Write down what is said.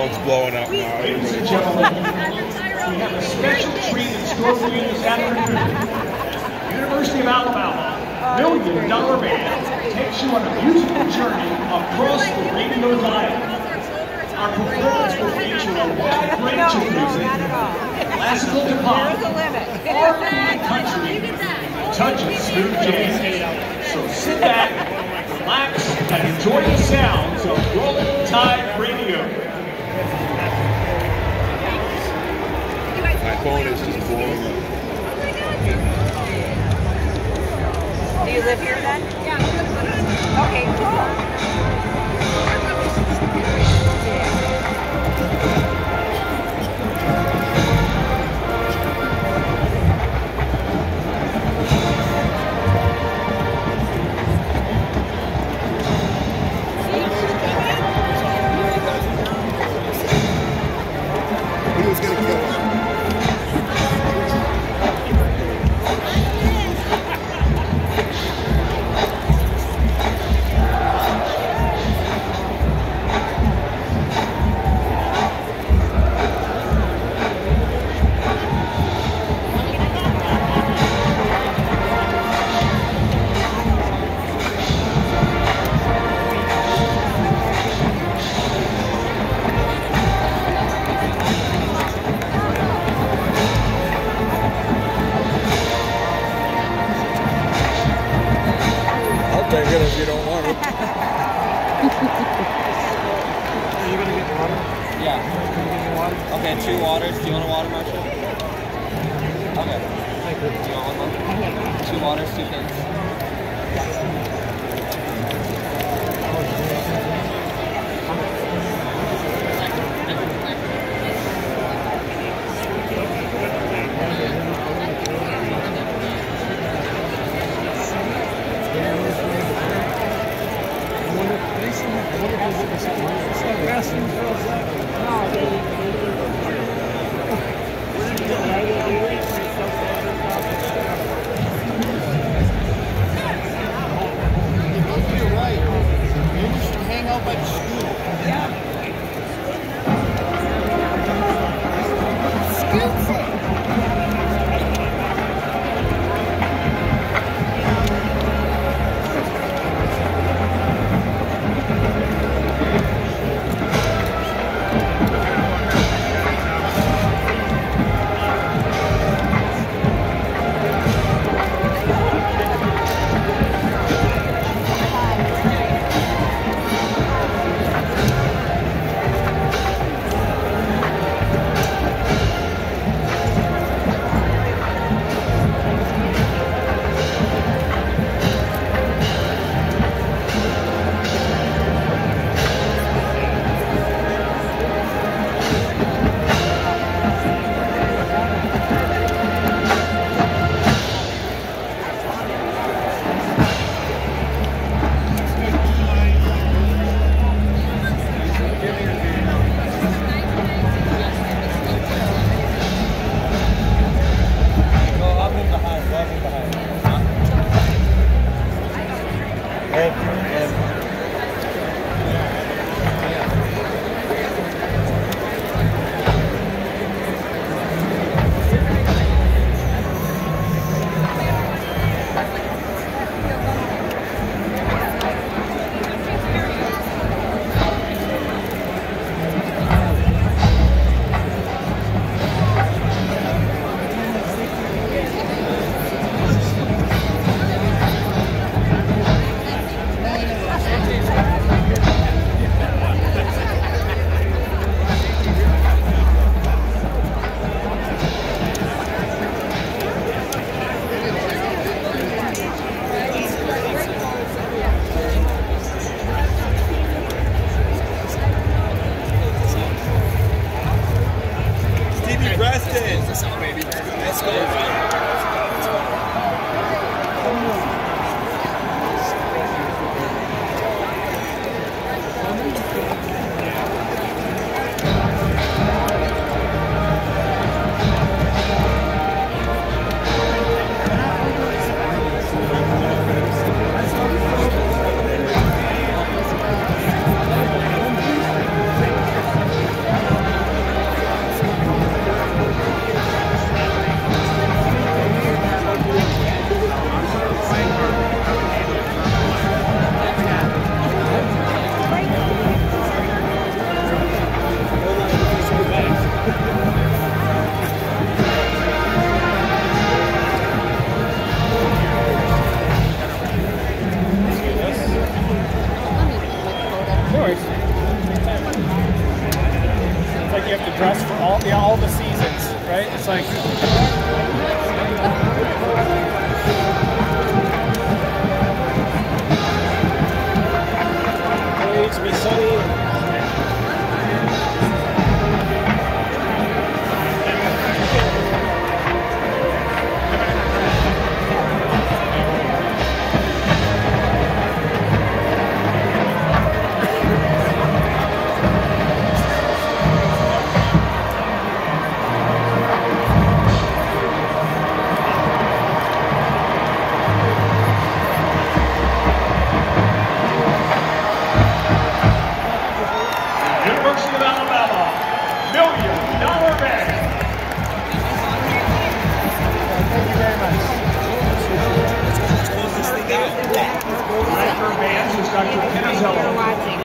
phone's blowing up now. Ladies and gentlemen, we have a special treat in store for you this afternoon. University of Alabama, $1 Million Band takes you on a musical journey across the radio dial. Our performance will feature a wide range of music, classical to pop, R&B and country, and a touch of smooth jazz. So sit back, relax, and enjoy the sounds of Rolling Tide Radio. My phone is just blowing up. Do you live here then? Yeah. Okay, cool. Take it if you don't want it. Are you going to get water? Yeah. Can you get me water? Okay, 2 waters. Do you want a water, Marshall? Okay. Thank you. Do you want one? 2 waters, 2 things. it's for all the seasons, right? It's like it's be sunny. University of Alabama, $1 million band. Thank you very much. Director of Bands is Dr. Kenna Zello.